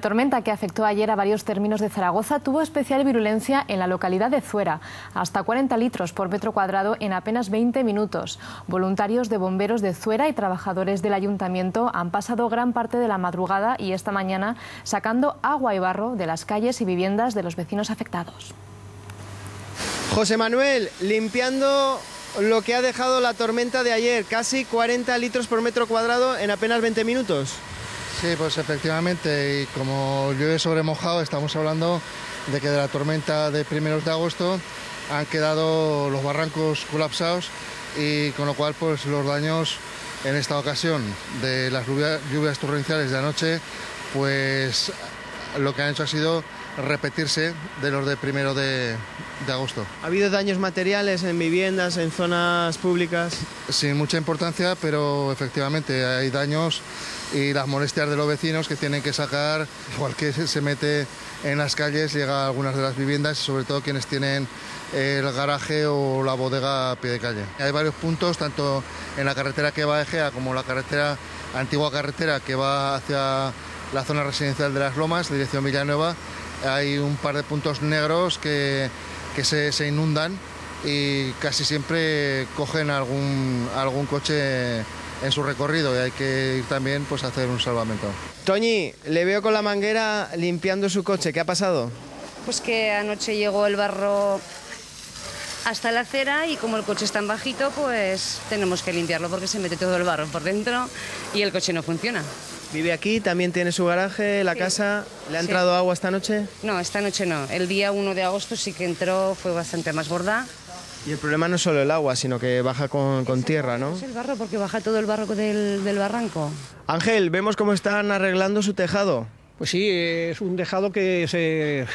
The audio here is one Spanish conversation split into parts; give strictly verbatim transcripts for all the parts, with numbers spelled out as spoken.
Tormenta que afectó ayer a varios términos de Zaragoza tuvo especial virulencia en la localidad de Zuera, hasta cuarenta litros por metro cuadrado en apenas veinte minutos. Voluntarios de bomberos de Zuera y trabajadores del ayuntamiento han pasado gran parte de la madrugada y esta mañana sacando agua y barro de las calles y viviendas de los vecinos afectados. José Manuel, limpiando lo que ha dejado la tormenta de ayer, casi cuarenta litros por metro cuadrado en apenas veinte minutos. Sí, pues efectivamente, y como llueve sobre mojado, estamos hablando de que de la tormenta de primeros de agosto han quedado los barrancos colapsados y con lo cual pues los daños en esta ocasión de las lluvias, lluvias torrenciales de anoche, pues lo que han hecho ha sido repetirse de los de primero de, de agosto. ¿Ha habido daños materiales en viviendas, en zonas públicas? Sin mucha importancia, pero efectivamente hay daños y las molestias de los vecinos que tienen que sacar, igual que se mete en las calles, llega a algunas de las viviendas, sobre todo quienes tienen el garaje o la bodega a pie de calle. Hay varios puntos, tanto en la carretera que va a Egea como la carretera, antigua carretera que va hacia la zona residencial de Las Lomas, dirección Villanueva. Hay un par de puntos negros que, que se, se inundan y casi siempre cogen algún, algún coche en su recorrido y hay que ir también pues, a hacer un salvamento. Toñi, le veo con la manguera limpiando su coche. ¿Qué ha pasado? Pues que anoche llegó el barro hasta la acera y como el coche es tan bajito, pues tenemos que limpiarlo porque se mete todo el barro por dentro y el coche no funciona. ¿Vive aquí? ¿También tiene su garaje, la sí. casa? ¿Le ha entrado sí. agua esta noche? No, esta noche no. El día uno de agosto sí que entró, fue bastante más gorda. Y el problema no es solo el agua, sino que baja con, con tierra, ¿no? Es el barro, porque baja todo el barro del, del barranco. Ángel, vemos cómo están arreglando su tejado. Pues sí, es un tejado que se...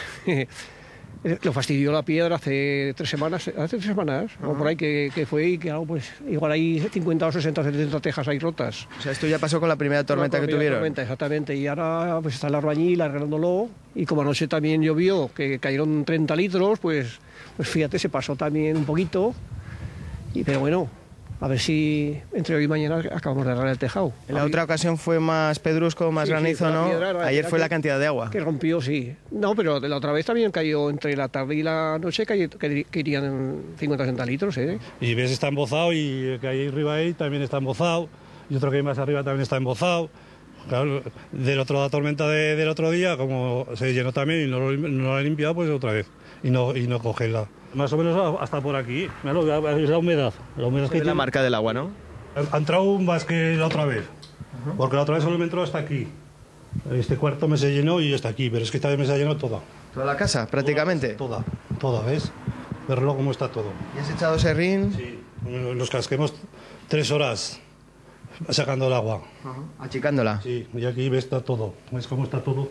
lo fastidió la piedra hace tres semanas, hace tres semanas, uh-huh. o por ahí que, que fue y que algo, pues igual hay cincuenta o sesenta, setenta tejas ahí rotas. O sea, esto ya pasó con la primera tormenta la que tuvieron. Tormenta, exactamente, y ahora pues está el albañil arreglándolo y como anoche también llovió, que cayeron treinta litros, pues, pues fíjate, se pasó también un poquito, y, pero bueno, a ver si entre hoy y mañana acabamos de arreglar el tejado. En la otra ocasión fue más pedrusco, más sí, granizo, sí, ¿no? Piedra, Ayer fue que, la cantidad de agua. Que rompió, sí. No, pero de la otra vez también cayó entre la tarde y la noche, que, que, que irían cincuenta o sesenta litros, ¿eh? Y ves, está embozado y el que hay arriba ahí también está embozado, y otro que hay más arriba también está embozado. Claro, del otro, la tormenta de, del otro día, como se llenó también y no lo, no lo ha limpiado, pues otra vez. Y no, y no coge la... Más o menos hasta por aquí. Mira, es la humedad. La humedad es que la marca del agua, ¿no? Ha entrado más que la otra vez. Uh-huh. Porque la otra vez solo me entró hasta aquí. Este cuarto me se llenó y hasta aquí, pero es que esta vez me se ha llenado toda. ¿Toda la casa, prácticamente? Toda, toda, ¿ves? Verlo cómo está todo. ¿Y has echado serrín? Sí, nos casquemos tres horas sacando el agua. Uh-huh. Achicándola. Sí, y aquí ves está todo. ¿Ves cómo está todo?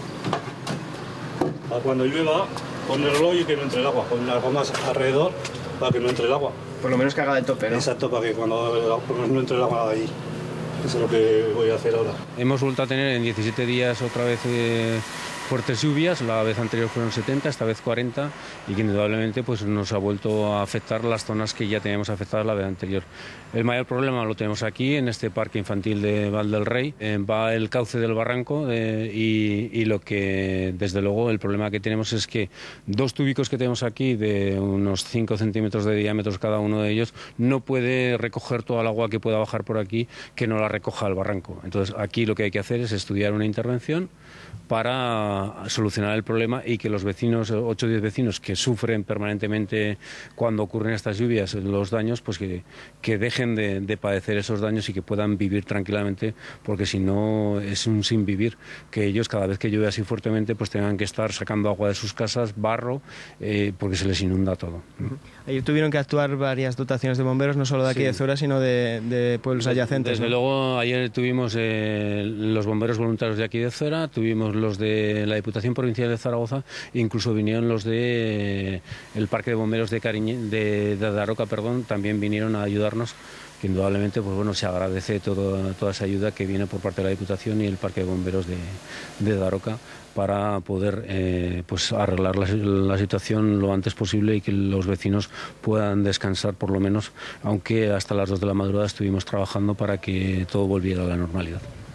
Cuando llueva, pon el reloj y que no entre el agua. Pon algo más alrededor para que no entre el agua. Por lo menos que haga de tope, ¿no? Exacto, para que cuando no entre el agua ahí. Eso es lo que voy a hacer ahora. Hemos vuelto a tener en diecisiete días otra vez eh, fuertes lluvias. La vez anterior fueron setenta, esta vez cuarenta, y que indudablemente pues, nos ha vuelto a afectar las zonas que ya teníamos afectadas la vez anterior. El mayor problema lo tenemos aquí, en este parque infantil de Val del Rey. Eh, va el cauce del barranco eh, y, y lo que, desde luego, el problema que tenemos es que dos túbicos que tenemos aquí de unos cinco centímetros de diámetro cada uno de ellos no puede recoger toda el agua que pueda bajar por aquí, que no la recoja al barranco. Entonces, aquí lo que hay que hacer es estudiar una intervención para solucionar el problema y que los vecinos, ocho o diez vecinos que sufren permanentemente cuando ocurren estas lluvias, los daños, pues que, que dejen de, de padecer esos daños y que puedan vivir tranquilamente, porque si no es un sin vivir, que ellos cada vez que llueve así fuertemente pues tengan que estar sacando agua de sus casas, barro, eh, porque se les inunda todo. Ayer tuvieron que actuar varias dotaciones de bomberos, no solo de aquí sí. de Zuera, sino de, de pueblos adyacentes. Desde ¿no? luego, ayer tuvimos eh, los bomberos voluntarios de aquí de Zuera, tuvimos los de la Diputación Provincial de Zaragoza, e incluso vinieron los de eh, el Parque de Bomberos de, Cariñe, de, de Daroca, perdón, también vinieron a ayudarnos, que indudablemente pues bueno, se agradece todo, toda esa ayuda que viene por parte de la Diputación y el Parque de Bomberos de, de Daroca para poder eh, pues arreglar la, la situación lo antes posible y que los vecinos puedan descansar por lo menos, aunque hasta las dos de la madrugada estuvimos trabajando para que todo volviera a la normalidad.